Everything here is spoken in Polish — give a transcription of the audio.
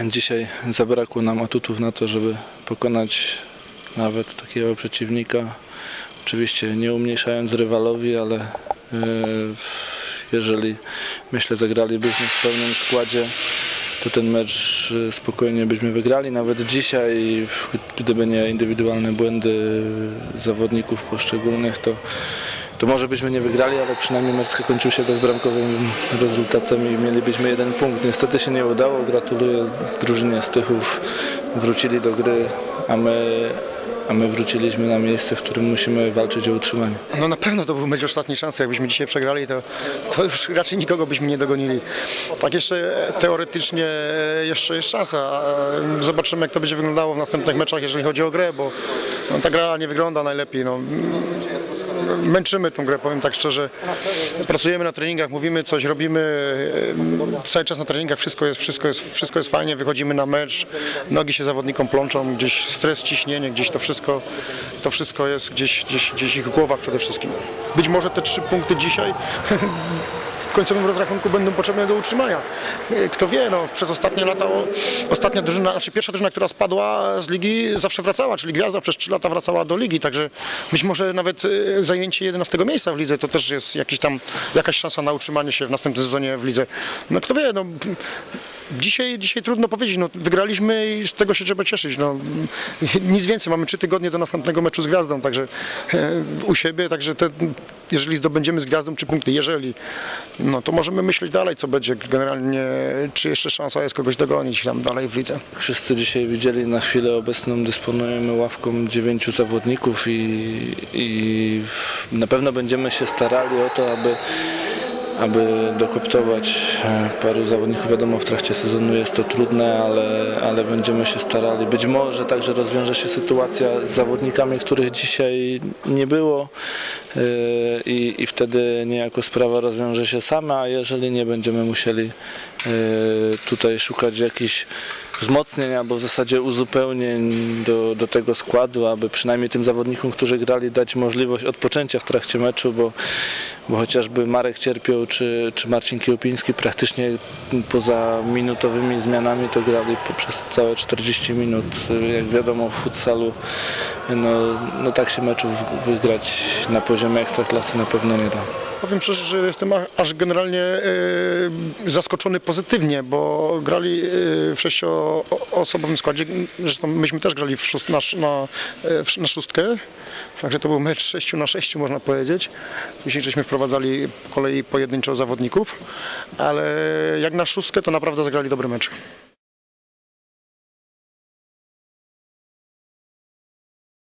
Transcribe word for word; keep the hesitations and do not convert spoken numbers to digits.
dzisiaj zabrakło nam atutów na to, żeby pokonać nawet takiego przeciwnika. Oczywiście nie umniejszając rywalowi, ale jeżeli, myślę, zagralibyśmy w pełnym składzie, to ten mecz spokojnie byśmy wygrali. Nawet dzisiaj, gdyby nie indywidualne błędy zawodników poszczególnych, to, to może byśmy nie wygrali, ale przynajmniej mecz skończył się bezbramkowym rezultatem i mielibyśmy jeden punkt. Niestety się nie udało. Gratuluję drużynie Stychów. Wrócili do gry, a my, a my wróciliśmy na miejsce, w którym musimy walczyć o utrzymanie. No na pewno to był mecz ostatniej szansy. Jakbyśmy dzisiaj przegrali, to, to już raczej nikogo byśmy nie dogonili. Tak jeszcze teoretycznie jeszcze jest szansa. Zobaczymy, jak to będzie wyglądało w następnych meczach, jeżeli chodzi o grę, bo no, ta gra nie wygląda najlepiej. No. Męczymy tą grę, powiem tak szczerze. Pracujemy na treningach, mówimy coś, robimy cały czas na treningach, wszystko jest, wszystko jest, wszystko jest fajnie, wychodzimy na mecz, nogi się zawodnikom plączą, gdzieś stres, ciśnienie, gdzieś to wszystko, to wszystko jest gdzieś, gdzieś, gdzieś w ich głowach przede wszystkim. Być może te trzy punkty dzisiaj w końcowym rozrachunku będą potrzebne do utrzymania. Kto wie, no, przez ostatnie lata ostatnia drużyna, znaczy pierwsza drużyna, która spadła z ligi, zawsze wracała, czyli Gwiazda przez trzy lata wracała do ligi, także być może nawet zajęcie jedenastego miejsca w lidze to też jest jakiś tam, jakaś szansa na utrzymanie się w następnym sezonie w lidze. No kto wie, no, dzisiaj, dzisiaj trudno powiedzieć, no, wygraliśmy i z tego się trzeba cieszyć. No, nic więcej, mamy trzy tygodnie do następnego meczu z Gwiazdą, także e, u siebie, także te, jeżeli zdobędziemy z Gwiazdą trzy punkty, jeżeli, no to możemy myśleć dalej, co będzie generalnie, czy jeszcze szansa jest kogoś dogonić tam dalej w lidze. Wszyscy dzisiaj widzieli, na chwilę obecną dysponujemy ławką dziewięciu zawodników i, i na pewno będziemy się starali o to, aby aby dokoptować paru zawodników. Wiadomo, w trakcie sezonu jest to trudne, ale, ale będziemy się starali. Być może także rozwiąże się sytuacja z zawodnikami, których dzisiaj nie było i, i wtedy niejako sprawa rozwiąże się sama, a jeżeli nie, będziemy musieli tutaj szukać jakichś wzmocnień albo w zasadzie uzupełnień do, do tego składu, aby przynajmniej tym zawodnikom, którzy grali, dać możliwość odpoczęcia w trakcie meczu, bo, bo chociażby Marek Cierpioł czy, czy Marcin Kiełpiński praktycznie poza minutowymi zmianami to grali poprzez całe czterdzieści minut. Jak wiadomo, w futsalu no, no tak się meczów wygrać na poziomie ekstraklasy na pewno nie da. Powiem szczerze, że jestem aż generalnie e, zaskoczony pozytywnie, bo grali e, w sześcioosobowym składzie, zresztą myśmy też grali w szóst, na, na, na szóstkę, także to był mecz sześciu na sześciu, można powiedzieć. Później żeśmy wprowadzali po kolei pojedynczo zawodników, ale jak na szóstkę to naprawdę zagrali dobry mecz.